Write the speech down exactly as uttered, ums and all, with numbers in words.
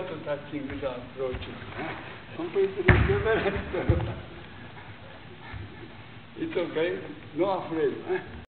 also touching with the approaching. Completely different. It's okay. No afraid.